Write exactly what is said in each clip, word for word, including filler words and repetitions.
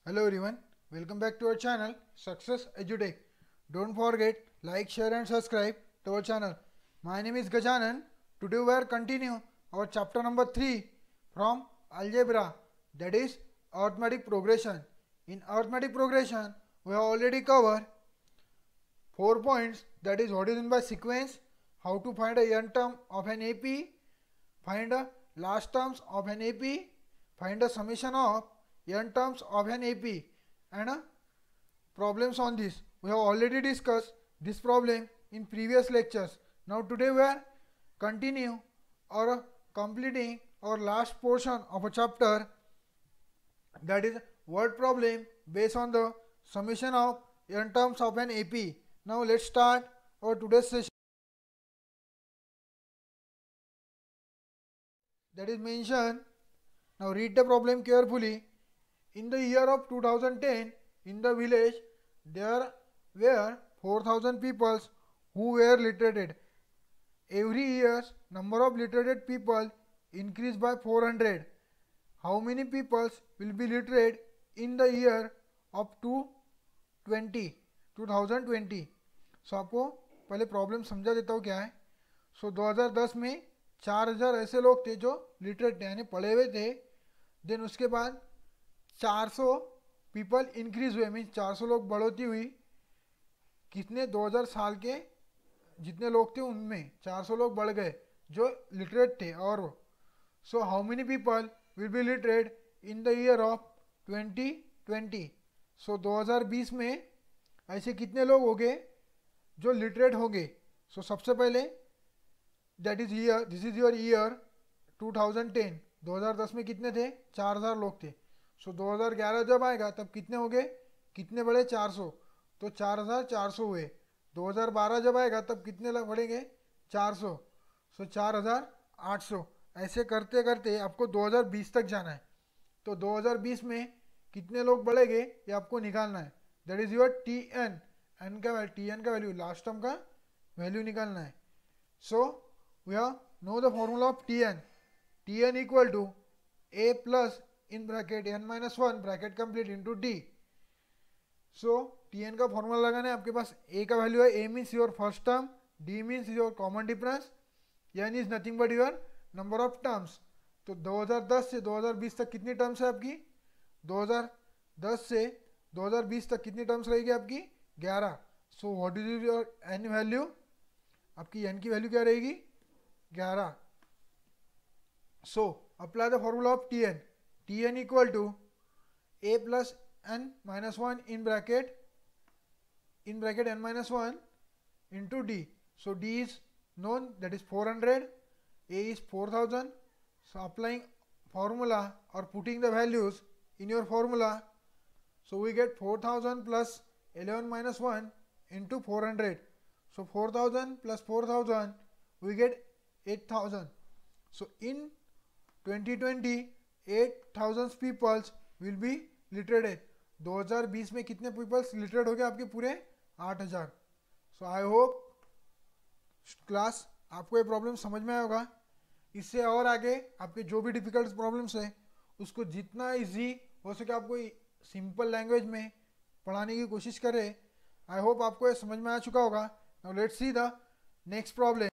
Hello everyone, welcome back to our channel Success EduTech. Don't forget like, share and subscribe to our channel. My name is Gajanan. Today we are continue our chapter number three from algebra, that is arithmetic progression. In arithmetic progression we have already covered four points, that is what is meant by sequence, how to find a n term of an A P, find a last terms of an A P, find a summation of n terms of an A P, and uh, problems on this. We have already discussed this problem in previous lectures. Now today we are continue or uh, completing our last portion of a chapter, that is word problem based on the summation of n terms of an A P. Now let's start our today's session. That is mentioned. Now read the problem carefully. In the year of two thousand ten, in the village, there were four thousand people who were literated. Every year, number of literated people increased by four hundred. How many people will be literate in the year of two thousand twenty? सो आपको पहले problem समझा देता हूँ क्या है. सो so, दो हज़ार दस में चार हज़ार ऐसे लोग थे जो लिटरेट थे यानी पढ़े हुए थे. देन उसके बाद चार सौ पीपल इंक्रीज हुए, मीन्स चार सौ लोग बढ़ोती हुई. कितने दो हज़ार साल के जितने लोग थे उनमें चार सौ लोग बढ़ गए जो लिटरेट थे. और so how many people will be literate in the year of twenty twenty? So दो हज़ार बीस में ऐसे कितने लोग हो गए जो लिटरेट होंगे. सो so, सबसे पहले that is year, this is your year two thousand ten. दो हज़ार दस में कितने थे? चार हज़ार लोग थे. सो so, दो हज़ार ग्यारह जब आएगा तब कितने हो गए, कितने बढ़े? चार सौ. तो चार हज़ार चार सौ हुए. दो हज़ार बारह जब आएगा तब कितने बढ़ेंगे? चार सौ. सो चार हज़ार आठ सौ. ऐसे करते करते आपको दो हज़ार बीस तक जाना है. तो दो हज़ार बीस में कितने लोग बढ़ेंगे ये आपको निकालना है. That is your T N. N का वैल्यू, टी एन का वैल्यू, लास्ट टर्म का वैल्यू निकालना है. So we have know the formula of T N. T N equal to A plus in bracket N minus one bracket complete into D. So T N का formula लगाना है. आपके पास A का value है, A means your first term, D means your common difference, N is nothing but your number of terms. तो दो हज़ार दस से दो हज़ार बीस तक कितनी टर्म्स है आपकी? दो हज़ार दस से दो हज़ार बीस तक कितनी टर्म्स रहेगी आपकी? ग्यारह. So what is your N value? आपकी एन की वैल्यू क्या रहेगी? ग्यारह. So apply the formula of T N. T N equal to A plus N minus one in bracket in bracket n minus one into d. So d is known, that is four hundred, a is four thousand. So applying formula or putting the values in your formula, so we get four thousand plus eleven minus one into four hundred. So four thousand plus four thousand we get eight thousand. So in twenty twenty eight thousand people will be literated. दो हज़ार बीस में कितने peoples literate हो गए आपके? पूरे आठ हज़ार. सो आई होप क्लास आपको ये प्रॉब्लम समझ में आया होगा. इससे और आगे आपके जो भी डिफिकल्ट प्रॉब्लम्स है उसको जितना इजी हो सके आपको सिंपल लैंग्वेज में पढ़ाने की कोशिश करें. आई होप आपको ये समझ में आ चुका होगा. Now let's see the next problem.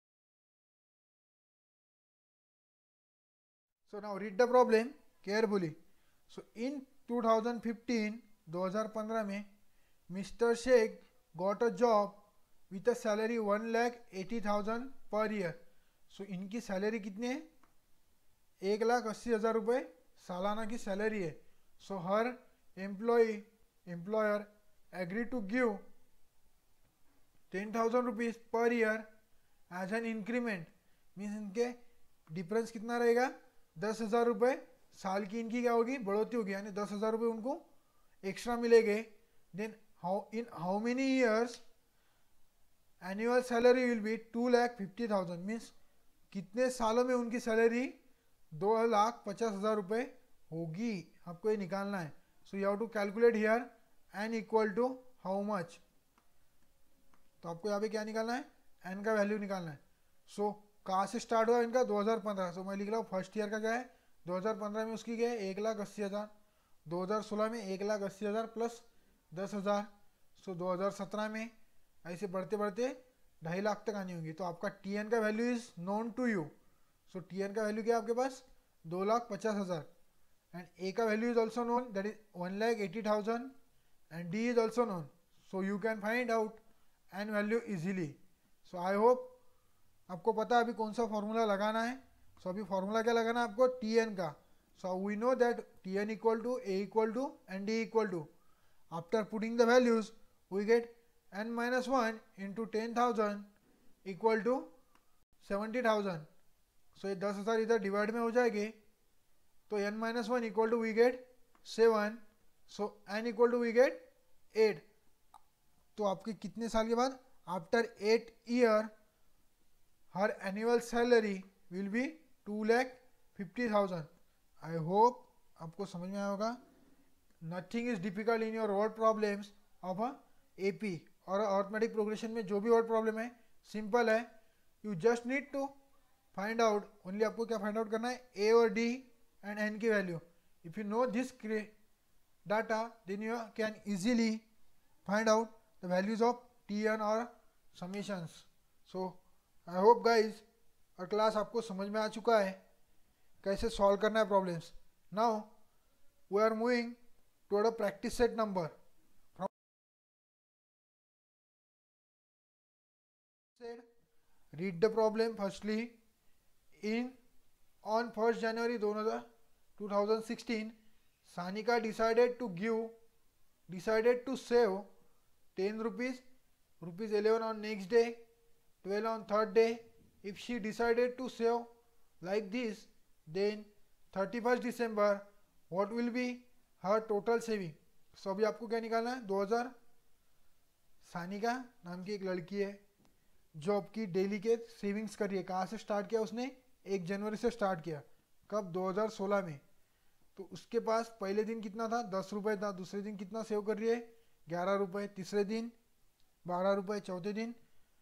So now read the problem carefully. So in two thousand fifteen, दो हज़ार पंद्रह में mister Sheikh got a job with a salary one lakh eighty thousand per year. So इनकी सैलरी कितनी है? एक लाख अस्सी हज़ार रुपये सालाना की सैलरी है. सो हर employ employer agree to give ten thousand rupees per year as an increment. Means इनके डिफरेंस कितना रहेगा? दस हज़ार रुपये साल की इनकी क्या होगी? बढ़ोतरी होगी, यानी दस हज़ार रुपये उनको एक्स्ट्रा मिलेंगे. Then how in how many years annual salary will be two lakh fifty thousand. Means कितने सालों में उनकी सैलरी दो लाख पचास हज़ार रुपये होगी, आपको ये निकालना है. So you have to calculate here N equal to how much. तो आपको यहाँ पे क्या निकालना है? एन का वैल्यू निकालना है. सो so, कहाँ से स्टार्ट हुआ इनका? दो हज़ार पंद्रह. सो मैं लिख रहा हूँ फर्स्ट ईयर का क्या है? दो हज़ार पंद्रह में उसकी क्या है? एक लाख अस्सी हज़ार. दो हज़ार सोलह में एक लाख अस्सी हज़ार प्लस दस हज़ार, सो दो हज़ार सत्रह में ऐसे बढ़ते बढ़ते ढाई लाख तक आनी होगी। तो आपका टी एन का value is known to you. So T N का वैल्यू क्या है आपके पास, दो लाख पचास हज़ार, एंड ए का value is also known, that is one lakh eighty thousand, and D is also known. So you can find out N value easily. So I hope आपको पता है अभी कौन सा फॉर्मूला लगाना है। सो so, अभी फॉर्मूला क्या लगाना है आपको, टी एन का। So we know that T N equal to A equal to and D equal to, after putting the values we get N minus one into ten thousand equal to seventy thousand. So ये दस हज़ार इधर divide में हो जाएगी, तो N minus one equal to we get seven, so N equal to we get eight. तो आपके कितने साल के बाद, after eight year her annual salary will be two lakh fifty thousand. I hope आपको समझ में आया होगा। Nothing is difficult in your word problems of a AP और अर्थमेटिक प्रोग्रेशन में जो भी वर्ड प्रॉब्लम है सिंपल है। You just need to find out, only आपको क्या फाइंड आउट करना है, ए और डी एंड एन की वैल्यू। If you know this data then you can easily find out the values of T N और summations. So I hope guys और class आपको समझ में आ चुका है कैसे सॉल्व करना है problems. Now we are moving toward a practice set number. Read the problem firstly. In on first January two thousand sixteen, Sanika decided to give, decided to save ten rupees, rupees eleven on next day, twelve on third day. If she decided to save like this, then thirty-first December, what will be her total saving? So अभी आपको क्या निकालना है, दो हज़ार सानिका नाम की एक लड़की है जो आपकी डेली के सेविंग्स कर रही है। कहाँ से स्टार्ट किया उसने, एक जनवरी से स्टार्ट किया, कब, दो हज़ार सोलह में। तो उसके पास पहले दिन कितना था, दस रुपये था, दूसरे दिन कितना सेव कर रही है, ग्यारह रुपये, तीसरे दिन बारह रुपये, चौथे दिन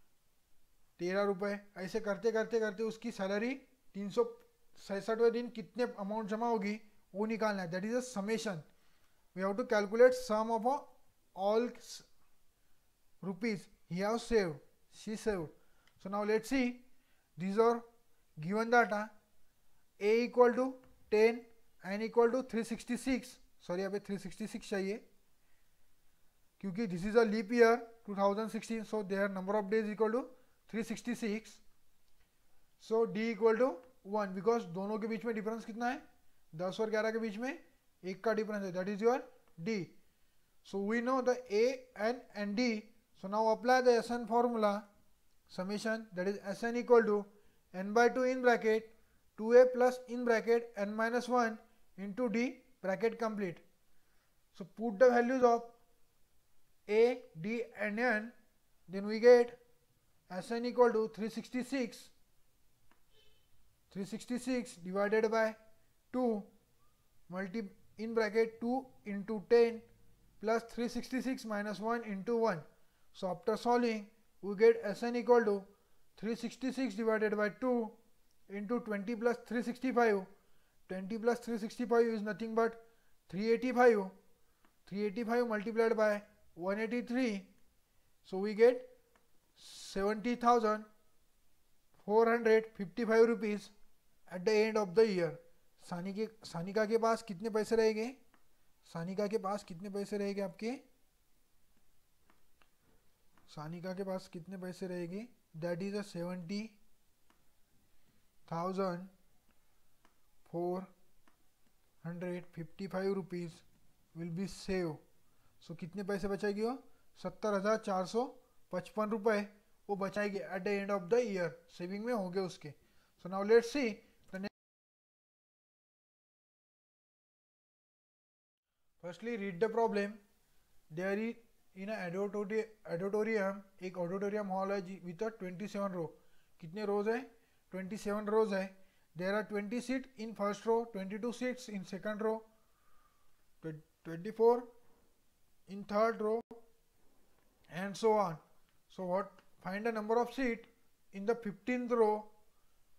तेरह रुपये। ऐसे करते करते करते उसकी सैलरी तीन सौ सैंसठवें दिन कितने अमाउंट जमा होगी वो निकालना है। That is a summation. We have to calculate sum of all rupees he have saved, she saved. So now let's see, these are given data, a equal to ten, n equal to three sixty-six, sorry यहाँ पे three sixty-six चाहिए क्योंकि this is a leap year twenty sixteen, so their number of days equal to three sixty-six. so d equal to one, because दोनों के बीच में difference कितना है, दस और ग्यारह के बीच में एक का डिफरेंस है, that is your d. so we know the a, n and d. so now apply the S N formula, summation, that is S N equal to n by two in bracket two a plus in bracket n minus one into d bracket complete. So put the values of a, d and n, then we get S N equal to three sixty-six, three sixty-six divided by two multi in bracket two into ten plus three sixty-six minus one into one. So after solving we get S N equal to three sixty-six divided by two into twenty plus three sixty-five. twenty plus three sixty-five is nothing but three eighty-five. three eighty-five multiplied by one eighty-three. So we get seventy thousand four hundred fifty-five rupees at the end of the year. Sanika Sanika के पास कितने पैसे रहेंगे, सानिका के पास कितने पैसे रहेंगे आपके, सानिका के पास कितने पैसे रहेंगे, that is a seventy thousand four hundred fifty five rupees will be save. So कितने पैसे बचाएगी वो, सत्तर हज़ार चार सौ पचपन रुपये वो बचाएगी at the end of the year, saving में होंगे उसके. So now let's see firstly read the problem. There is in auditorium, एक ऑडिटोरियम हॉल है विथ ट्वेंटी सेवन रो. कितने रोज है, ट्वेंटी सेवन रोज है. There are twenty seat in first row, twenty two seats in second row, twenty four in third row and so on. So what, find the number of seat in the fifteenth row.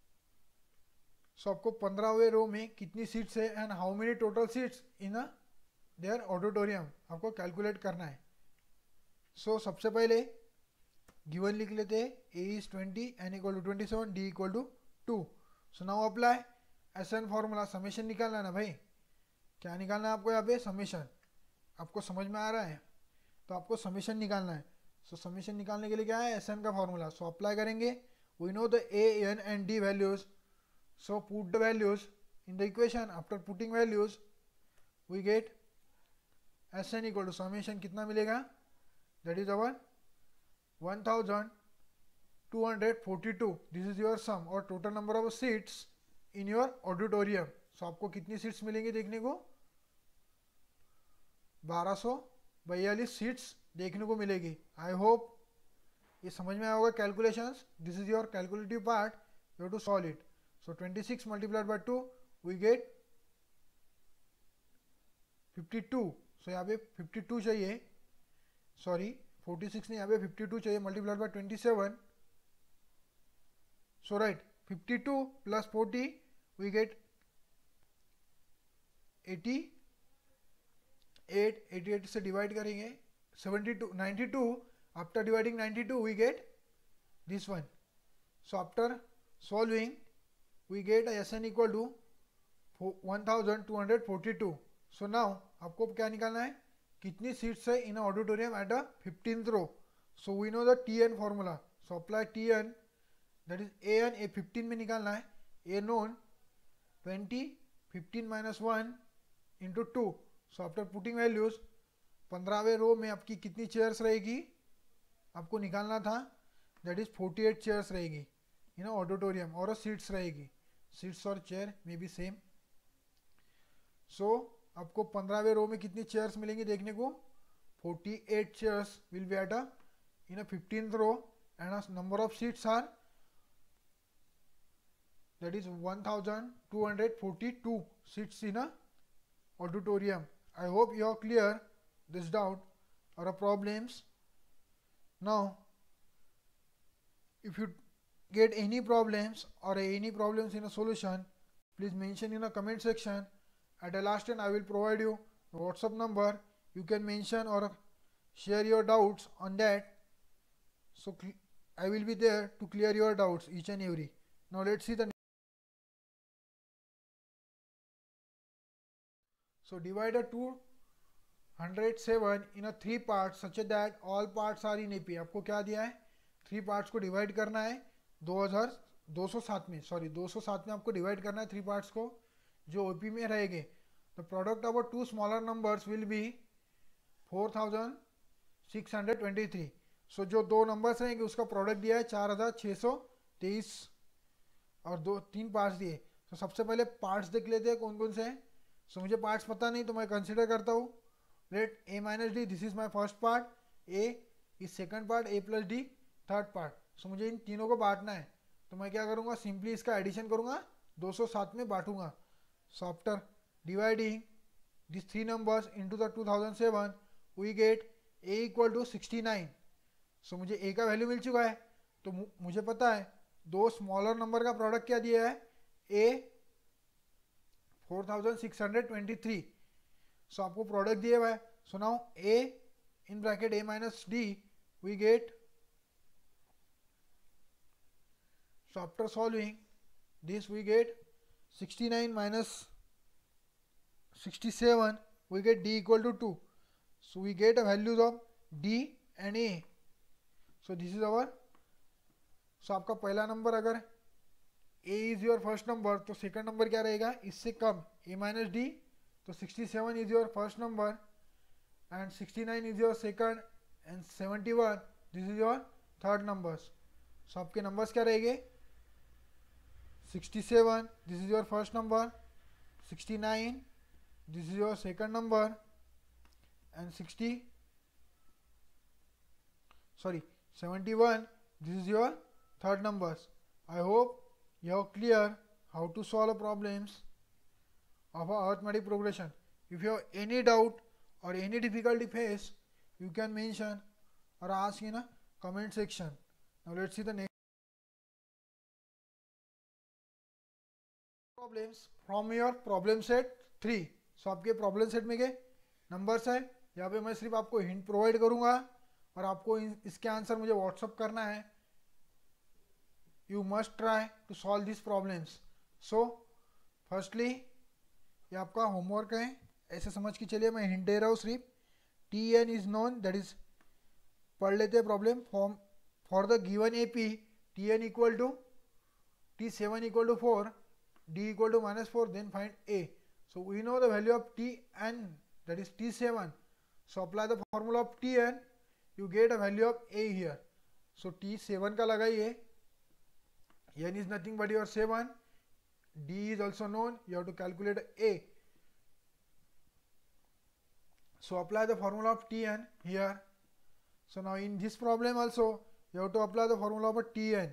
So आपको पंद्रहवें row में कितनी seats है and how many total seats in a there auditorium आपको calculate करना है. सो so, सबसे पहले गिवन लिख लेते हैं. A is twenty, n equal to twenty seven, d equal to two. So now apply s n formula. Summation निकालना है ना भाई. क्या निकालना है आपको यहाँ पे? समेशन. आपको समझ में आ रहा है? तो आपको समेशन निकालना है. सो so, समेशन निकालने के लिए क्या है? एस एन का फॉर्मूला. सो अप्लाई करेंगे. We know the a n and d values. So put the values in the equation. After putting values we get Sn equal to summation कितना मिलेगा? That is our one thousand two hundred forty-two. This is your sum or total number of seats in your auditorium. So आपको कितनी seats मिलेंगी देखने को? बारह सौ बयालीस सीट्स देखने को मिलेगी. आई होप ये समझ में आया होगा calculations. This is your calculative part. You have to solve it. So twenty six multiplied by two we get fifty two. So यहाँ पे फिफ्टी टू चाहिए, सॉरी फोर्टी सिक्स नहीं, यहाँ पे फिफ्टी टू चाहिए multiplied by twenty seven. So right, fifty two plus forty we get eighty eight. Eighty eight से divide करेंगे seventy two, ninety two. After dividing ninety two we get this one. So after solving we get s n equal to one thousand two hundred forty two. So now आपको क्या निकालना है? कितनी seats है in auditorium at a fifteenth row. So we know the t n formula. So apply t n, that is a n. A fifteen में निकालना है. A known twenty, fifteen minus one into two. So after putting values पंद्रहवें row में आपकी कितनी chairs रहेगी आपको निकालना था. That is forty eight chairs रहेगी इन ऑडिटोरियम. और सीट्स रहेगी. सीट्स और चेयर में भी सेम. सो so, आपको पंद्रहवें रो में कितनी चेयर्स मिलेंगी देखने को? Forty eight chairs will be at a in a fifteenth row and number of seats are that is one thousand two hundred forty two seats in a auditorium. I hope you are clear this doubt और problems. Now if you get any problems or any problems in a solution, please mention in a comment section. At the last end I will provide you the WhatsApp number. You can mention or share your doubts on that. So I will be there to clear your doubts each and every. Now let's see the. So divide a two hundred seven in a three parts such that all parts are in A P. आपको क्या दिया है? Three parts को divide करना है दो हज़ार दो सौ सात में. सॉरी दो सौ सात में आपको डिवाइड करना है थ्री पार्ट्स को जो ओपी में रहेंगे. The product of two smaller numbers will be four thousand six hundred twenty three. So जो दो नंबर्स रहेंगे उसका प्रोडक्ट दिया है चार हज़ार छः सौ तेईस और दो तीन पार्ट्स दिए. तो सबसे पहले पार्ट्स देख लेते हैं कौन कौन से हैं. सो मुझे पार्ट्स पता नहीं तो मैं कंसिडर करता हूँ. Let a minus d, this is my first part. A is second part. A plus d third part. So मुझे इन तीनों को बांटना है. तो मैं क्या करूँगा? सिंपली इसका एडिशन करूँगा, दो सौ सात में बांटूंगा. So after dividing this three numbers into the two thousand seven we get a equal to sixty nine. So मुझे ए का वैल्यू मिल चुका है. तो मुझे पता है दो स्मॉलर नंबर का प्रोडक्ट क्या दिया है? A four thousand six hundred twenty three. So आपको प्रोडक्ट दिया हुआ है. So now a in bracket a minus d we get. So after solving this we get sixty-nine minus sixty-seven we get d equal to two. So we get a values of d and a. So this is our. So आपका पहला number अगर a is your first number तो second number क्या रहेगा? इससे कम a minus d. तो sixty-seven is your first number and sixty-nine is your second and seventy-one this is your third numbers. So आपके numbers क्या रहेंगे? sixty-seven this is your first number, sixty-nine this is your second number and sixty sorry seventy-one this is your third numbers. I hope you are clear how to solve problems of a arithmetic progression. If you have any doubt or any difficulty face, you can mention or ask in a comment section. Now let's see the next problems from your problem set three. So आपके problem set में गए numbers है, यहाँ पे मैं सिर्फ आपको hint provide करूँगा और आपको इसके आंसर मुझे व्हाट्सअप करना है. You must try to solve this problems. So firstly ये आपका होमवर्क है, ऐसे समझ के चलिए, मैं हिंट दे रहा हूँ सिर्फ. T n is known, that is पढ़ लेते हैं problem. Form for the given AP t N equal to t seven equal to four, d equal to minus four, then find a. So we know the value of T n, that is t seven. So apply the formula of T n, you get a value of a here. So T seven का लगाइए, n is nothing but your seven, d is also known, you have to calculate a. So apply the formula of Tn here. So now in this problem also you have to apply the formula of a Tn,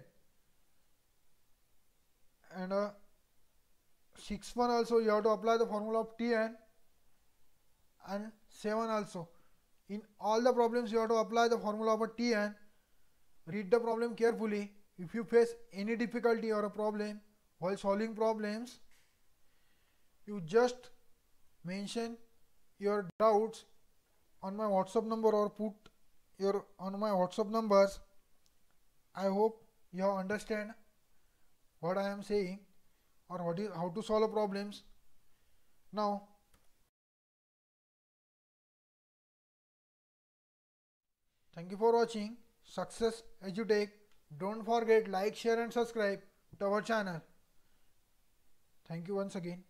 and uh, six one also you have to apply the formula of Tn, and seven also. In all the problems you have to apply the formula of a Tn. Read the problem carefully. If you face any difficulty or a problem while solving problems, you just mention your doubts on my WhatsApp number or put your on my WhatsApp numbers. I hope you have understand what I am saying or what is how to solve problems. Now thank you for watching Success EduTech. Don't forget like, share and subscribe to our channel. Thank you once again.